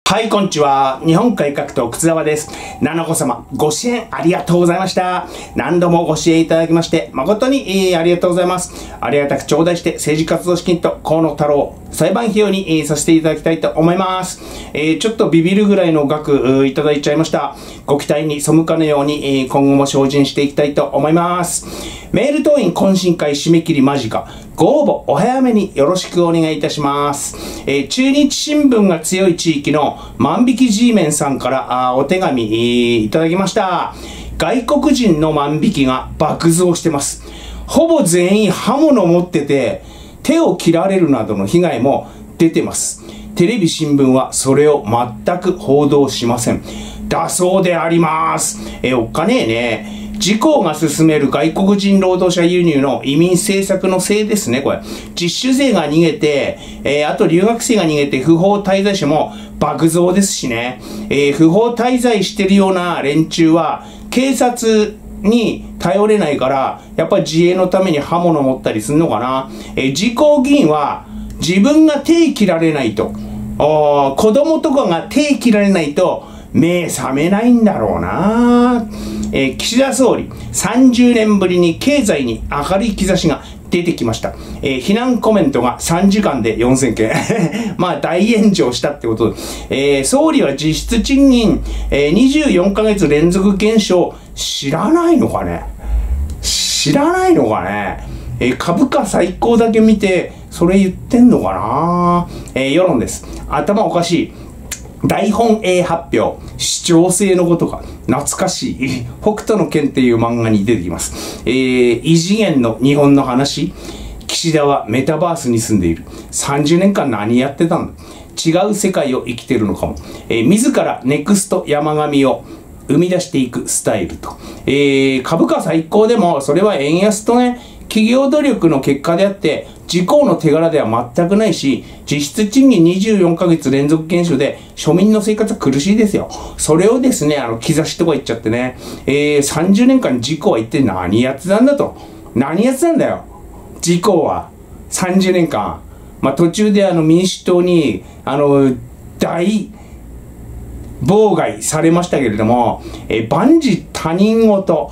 はい、こんにちは。日本改革党、靴沢です。七子様、ご支援ありがとうございました。何度もご支援いただきまして、誠に、ありがとうございます。ありがたく頂戴して、政治活動資金と河野太郎、裁判費用に、させていただきたいと思います。ちょっとビビるぐらいの額、いただいちゃいました。ご期待に背かぬように、今後も精進していきたいと思います。メール党員懇親会締め切り間近。ご応募お早めによろしくお願いいたします。中日新聞が強い地域の万引き G メンさんからお手紙いただきました。外国人の万引きが爆増してます。ほぼ全員刃物を持ってて手を切られるなどの被害も出てます。テレビ新聞はそれを全く報道しません。だそうであります。おっかねえね。自公が進める外国人労働者輸入の移民政策のせいですね、これ。実習生が逃げて、あと留学生が逃げて不法滞在者も爆増ですしね。不法滞在してるような連中は、警察に頼れないから、やっぱり自衛のために刃物持ったりするのかな。自公議員は、自分が手切られないと、子供とかが手切られないと、目覚めないんだろうな。岸田総理、30年ぶりに経済に明るい兆しが出てきました。非難コメントが3時間で4000件。まあ大炎上したってことで。総理は実質賃金、24ヶ月連続減少、知らないのかね。知らないのかね。株価最高だけ見て、それ言ってんのかな。世論です。頭おかしい。大本営発表、視聴性のことか、懐かしい、北斗の拳っていう漫画に出てきます。異次元の日本の話、岸田はメタバースに住んでいる。30年間何やってたんだ。違う世界を生きてるのかも。自らネクスト山上を生み出していくスタイルと。株価最高でも、それは円安とね、企業努力の結果であって、自公の手柄では全くないし、実質賃金24ヶ月連続減少で、庶民の生活は苦しいですよ。それをですね、兆しとか言っちゃってね、30年間自公は一体何やってたんだと。何やってたんだよ。自公は。30年間。まあ、途中で民主党に、大妨害されましたけれども、万事他人事、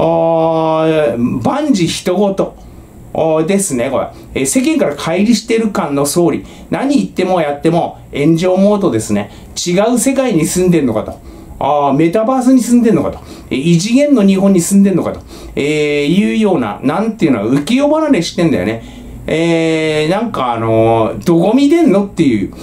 万事人事ですね、これ。世間から乖離してる感の総理。何言ってもやっても炎上モードですね。違う世界に住んでんのかと。メタバースに住んでんのかと。異次元の日本に住んでんのかと。いうような、なんていうのは浮世離れしてんだよね。なんかどこ見てんのっていう。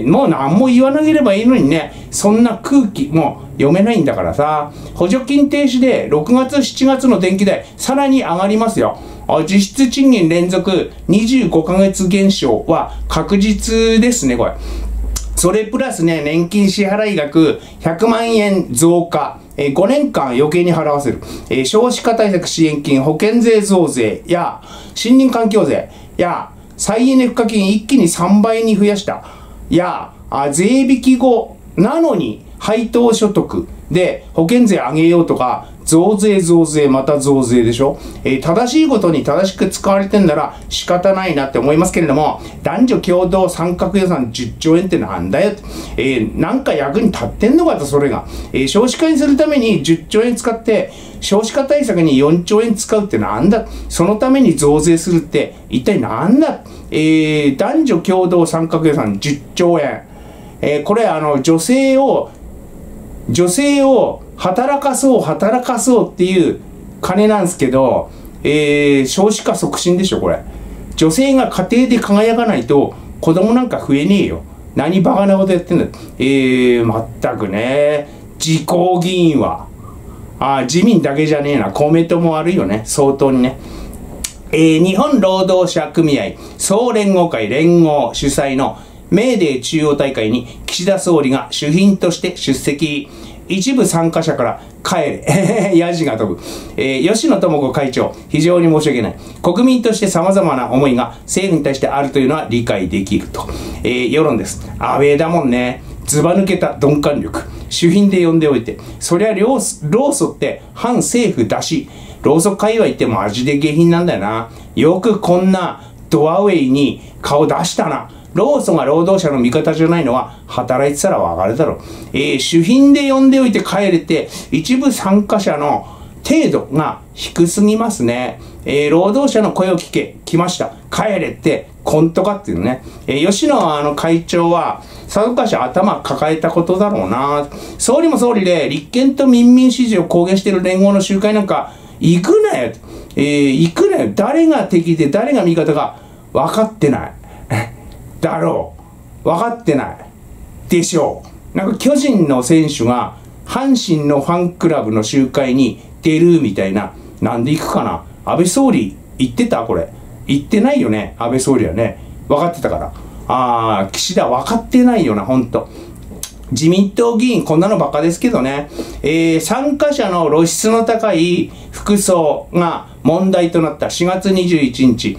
もう何も言わなければいいのにね、そんな空気、もう読めないんだからさ。補助金停止で6月、7月の電気代、さらに上がりますよ。実質賃金連続25ヶ月減少は確実ですね、これ。それプラスね、年金支払い額100万円増加。5年間余計に払わせる。少子化対策支援金、保険税増税や、森林環境税や、再エネ賦課金一気に3倍に増やした。や、税引き後なのに配当所得で保険税上げようとか、増税増税また増税でしょ。正しいことに正しく使われてんなら仕方ないなって思いますけれども、男女共同三角予算10兆円ってなんだよ。なんか役に立ってんのかと、それが。少子化にするために10兆円使って、少子化対策に4兆円使うってなんだ。そのために増税するって一体なんだ。男女共同三角予算10兆円。これ女性を働かそうっていう金なんですけど、少子化促進でしょ、これ。女性が家庭で輝かないと子供なんか増えねえよ。何バカなことやってんだ。まったくね。自公議員は。自民だけじゃねえな。公明党も悪いよね。相当にね。日本労働者組合総連合会連合主催のメーデー中央大会に岸田総理が主賓として出席。一部参加者から帰れ。ヤジが飛ぶ。吉野智子会長、非常に申し訳ない。国民として様々な思いが政府に対してあるというのは理解できると。世論です。安倍だもんね。ずば抜けた鈍感力。主賓で呼んでおいて。そりゃ労組って反政府だし、労組界隈ってマジで下品なんだよな。よくこんなドアウェイに顔出したな。 労組が労働者の味方じゃないのは働いてたらわかるだろう。主賓で呼んでおいて帰れて、一部参加者の程度が低すぎますね。労働者の声を聞け、来ました。帰れって、コントかっていうね。吉野会長は、さぞかし頭抱えたことだろうな。総理も総理で、立憲と民民支持を公言している連合の集会なんか、行くなよ。行くなよ。誰が敵で誰が味方か分かってない。だろう。分かってない。でしょう。なんか巨人の選手が、阪神のファンクラブの集会に出るみたいな。なんで行くかな。安倍総理言ってたこれ。言ってないよね。安倍総理はね。分かってたから。岸田分かってないよな、ほんと。自民党議員こんなのばっかですけどね。参加者の露出の高い服装が問題となった4月21日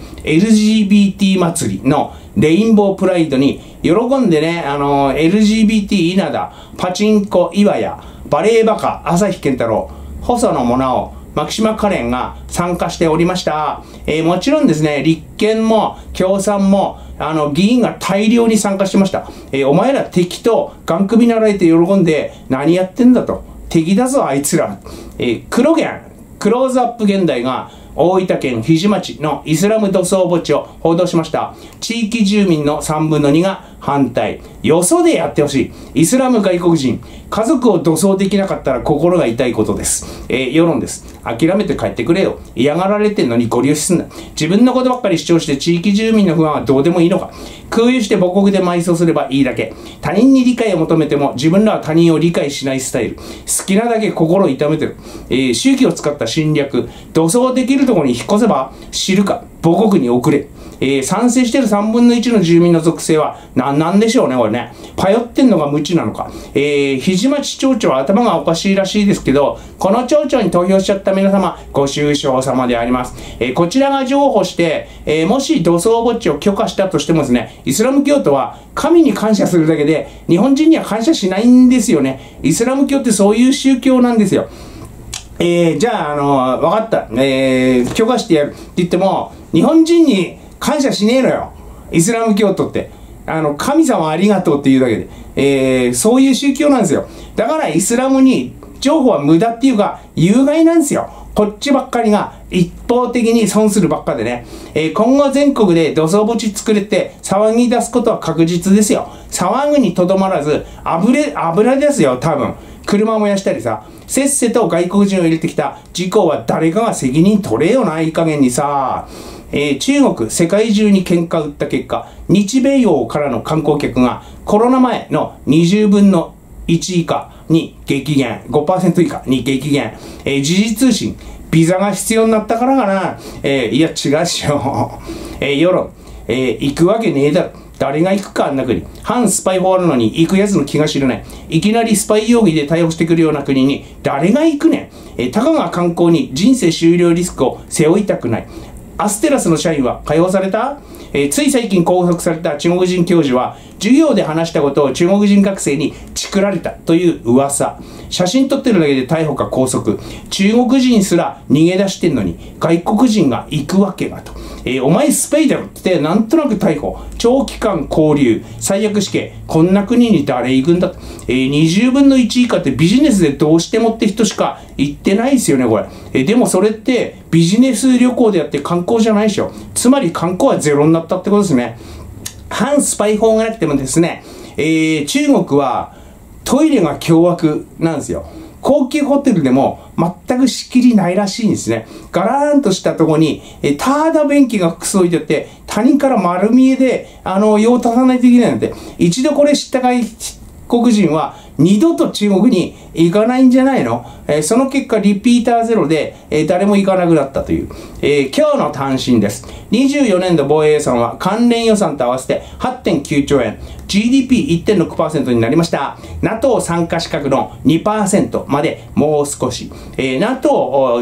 LGBT 祭りのレインボープライドに喜んでね、LGBT 稲田、パチンコ岩屋、バレーバカ朝日健太郎、細野もなお、牧島かれんが参加しておりました。もちろんですね、立憲も共産も議員が大量に参加してました。お前ら敵とガン首習えて喜んで何やってんだと。敵だぞあいつら。クローズアップ現代が大分県日出町のイスラム土葬墓地を報道しました。地域住民の3分の2が反対。よそでやってほしい。イスラム外国人。家族を土葬できなかったら心が痛いことです。世論です。諦めて帰ってくれよ。嫌がられてんのにご利用しすんな。自分のことばっかり主張して地域住民の不安はどうでもいいのか。空輸して母国で埋葬すればいいだけ。他人に理解を求めても自分らは他人を理解しないスタイル。好きなだけ心を痛めてる。宗教を使った侵略。土葬できるところに引っ越せば知るか。母国に送れ。賛成している3分の1の住民の属性はなんでしょうね、これね。パヨってんのが無知なのか。日出町町長は頭がおかしいらしいですけど、この町長に投票しちゃった皆様、ご愁傷様であります。こちらが譲歩して、もし土葬墓地を許可したとしてもですね、イスラム教徒は神に感謝するだけで、日本人には感謝しないんですよね。イスラム教ってそういう宗教なんですよ。じゃあ、わかった。許可してやるって言っても、日本人に感謝しねえのよ。イスラム教徒って。神様ありがとうって言うだけで。そういう宗教なんですよ。だからイスラムに情報は無駄っていうか、有害なんですよ。こっちばっかりが一方的に損するばっかでね。今後全国で土葬墓地作れて騒ぎ出すことは確実ですよ。騒ぐにとどまらず、油ですよ、多分。車燃やしたりさ。せっせと外国人を入れてきた事故は誰かが責任取れよな、いい加減にさ。中国、世界中に喧嘩を売った結果、日米欧からの観光客がコロナ前の20分の1以下に激減、5% 以下に激減。時事通信、ビザが必要になったからかな。いや、違うっしょ。世論、行くわけねえだろ。誰が行くかあんな国。反スパイ法あるのに行くやつの気が知れない。いきなりスパイ容疑で逮捕してくるような国に誰が行くねん。たかが観光に人生終了リスクを背負いたくない。アステラスの社員は解放された？つい最近拘束された中国人教授は授業で話したことを中国人学生にチクられたという噂。写真撮ってるだけで逮捕か拘束。中国人すら逃げ出してんのに外国人が行くわけがと。お前スパイだろってなんとなく逮捕。長期間拘留。最悪死刑。こんな国に誰行くんだと。20分の1以下ってビジネスでどうしてもって人しか行ってないですよね、これ。でもそれってビジネス旅行であって観光じゃないでしょ。つまり観光はゼロになったってことですね。反スパイ法がなくてもですね、中国はトイレが凶悪なんですよ。高級ホテルでも全く仕切りないらしいんですね。ガラーンとしたところに、ただ便器が複数置いてあって、他人から丸見えで、用を足さないといけないので、一度これ知った外国人は二度と中国に行かないんじゃないの？その結果リピーターゼロで、誰も行かなくなったという、今日の単身です。24年度防衛予算は関連予算と合わせて 8.9 兆円、GDP1.6% になりました。NATO 参加資格の 2% までもう少し。NATO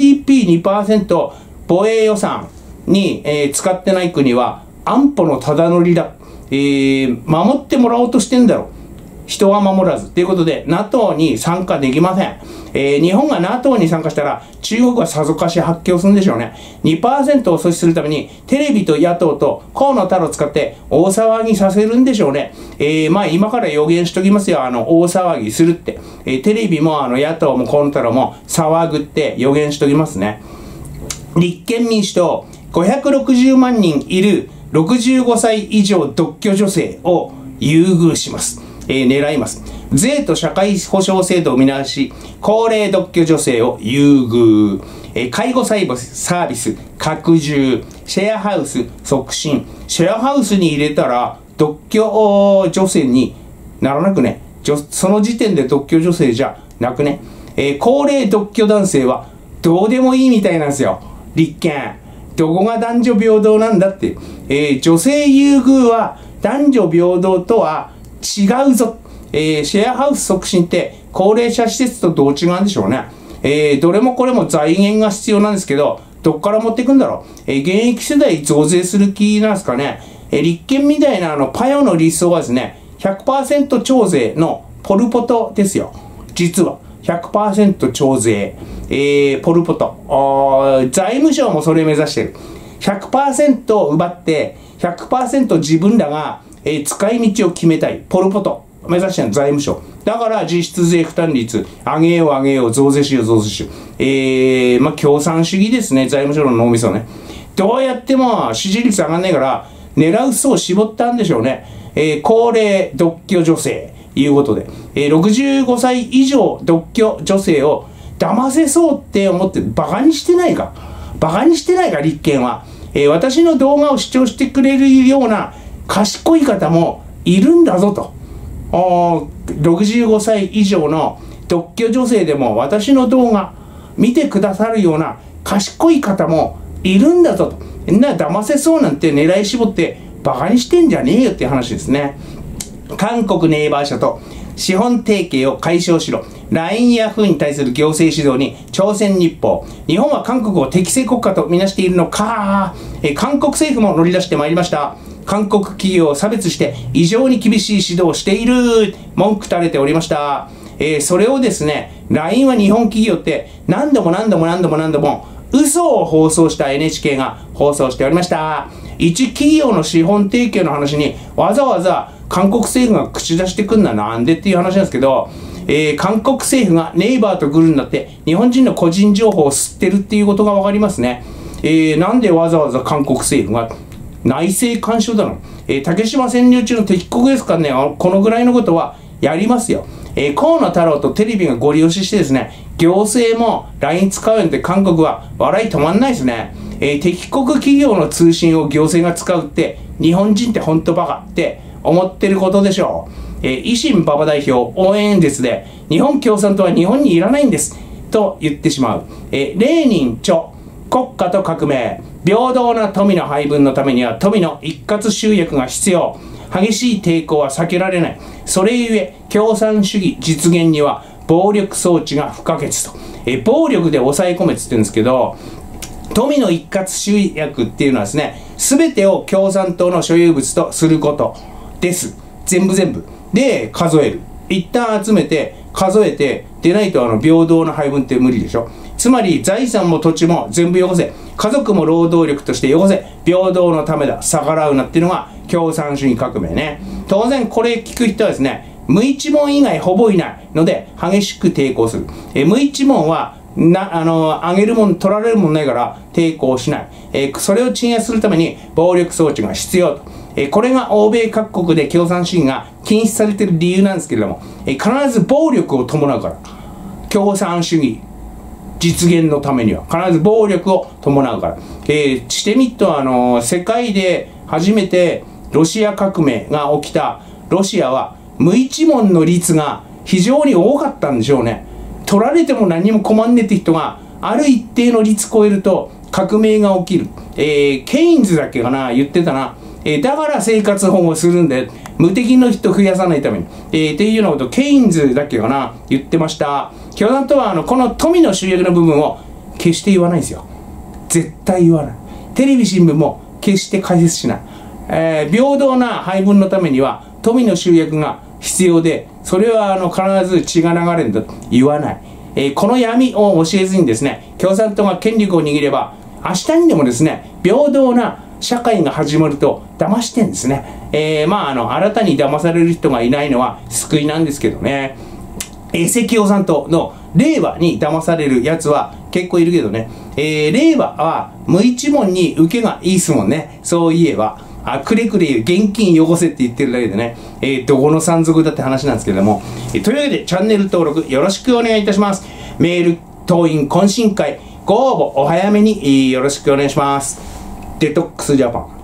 GDP2% 防衛予算に、使ってない国は安保のただ乗りだ。守ってもらおうとしてんだろう。 人は守らず。ということで、NATO に参加できません。日本が NATO に参加したら、中国はさぞかし発狂するんでしょうね。2% を阻止するために、テレビと野党と河野太郎を使って大騒ぎさせるんでしょうね。まあ今から予言しときますよ。大騒ぎするって。テレビも野党も河野太郎も騒ぐって予言しときますね。立憲民主党、560万人いる65歳以上独居女性を優遇します。狙います。税と社会保障制度を見直し、高齢独居女性を優遇。介護サービス拡充。シェアハウス促進。シェアハウスに入れたら独居女性にならなくね。その時点で独居女性じゃなくね。高齢独居男性はどうでもいいみたいなんですよ。立憲。どこが男女平等なんだって。女性優遇は男女平等とは違うぞ。シェアハウス促進って高齢者施設とどう違うんでしょうね。どれもこれも財源が必要なんですけど、どっから持っていくんだろう。現役世代増税する気なんですかね。立憲みたいなパヨの理想はですね、100% 徴税のポルポトですよ。実は。100% 徴税。ポルポト。財務省もそれ目指してる。100% を奪って、100% 自分らが、使い道を決めたい。ポルポト。目指してる財務省。だから実質税負担率、上げよう上げよう、増税しよう増税しよう。まあ、共産主義ですね。財務省の脳みそね。どうやっても支持率上がんないから、狙う層を絞ったんでしょうね。高齢独居女性。いうことで。65歳以上独居女性を騙せそうって思ってバカにしてないか。バカにしてないか、立憲は。私の動画を視聴してくれるような賢い方もいるんだぞと。65歳以上の独居女性でも私の動画見てくださるような賢い方もいるんだぞと。騙せそうなんて狙い絞ってバカにしてんじゃねえよっていう話ですね。韓国ネイバー社と資本提携を解消しろ。LINE ヤフーに対する行政指導に朝鮮日報。日本は韓国を適正国家とみなしているのか。韓国政府も乗り出してまいりました。韓国企業を差別して異常に厳しい指導をしている。文句垂れておりました。それをですね、LINE は日本企業って何度も嘘を放送した NHK が放送しておりました。一企業の資本提携の話にわざわざ韓国政府が口出してくんのはなんでっていう話なんですけど、韓国政府がネイバーとグルになって日本人の個人情報を吸ってるっていうことがわかりますね。なんでわざわざ韓国政府が内政干渉だの。竹島占領中の敵国ですからね、このぐらいのことはやりますよ。河野太郎とテレビがご利用ししてですね、行政も LINE 使うよって韓国は笑い止まんないですね。敵国企業の通信を行政が使うって日本人ってほんとバカって思ってることでしょう。維新馬場代表応援演説で日本共産党は日本にいらないんですと言ってしまう。レーニン著国家と革命平等な富の配分のためには富の一括集約が必要。激しい抵抗は避けられない。それゆえ共産主義実現には暴力装置が不可欠と。暴力で抑え込めって言ってるんですけど、富の一括集約っていうのはですね、全てを共産党の所有物とすることです。全部で数える。一旦集めて数えてでないと平等な配分って無理でしょ。つまり財産も土地も全部よこせ。家族も労働力としてよこせ。平等のためだ。逆らうなっていうのが共産主義革命ね。当然これ聞く人はですね、無一文以外ほぼいないので激しく抵抗する。無一文はあげるもん取られるもんないから抵抗しない。それを鎮圧するために暴力装置が必要と。これが欧米各国で共産主義が禁止されている理由なんですけれども、必ず暴力を伴うから。共産主義実現のためには必ず暴力を伴うから。してみっと世界で初めてロシア革命が起きたロシアは無一文の率が非常に多かったんでしょうね。取られても何も困んねえって人がある一定の率超えると革命が起きる。ケインズだっけかな言ってたな。だから生活保護するんで無敵の人増やさないために、っていうようなことケインズだっけかな言ってました。共産党はこの富の集約の部分を決して言わないんですよ。絶対言わない。テレビ新聞も決して解説しない。平等な配分のためには富の集約が必要で、 それは必ず血が流れると言わない。この闇を教えずにですね、共産党が権力を握れば、明日にでもですね、平等な社会が始まると騙してんですね。新たに騙される人がいないのは救いなんですけどね。赤共産党の令和に騙されるやつは結構いるけどね。令和は無一文に受けがいいっすもんね。そういえば。くれくれ現金汚せって言ってるだけでね、どこの山賊だって話なんですけれども。というわけでチャンネル登録よろしくお願いいたします。メール、党員懇親会、ご応募お早めによろしくお願いします。デトックスジャパン。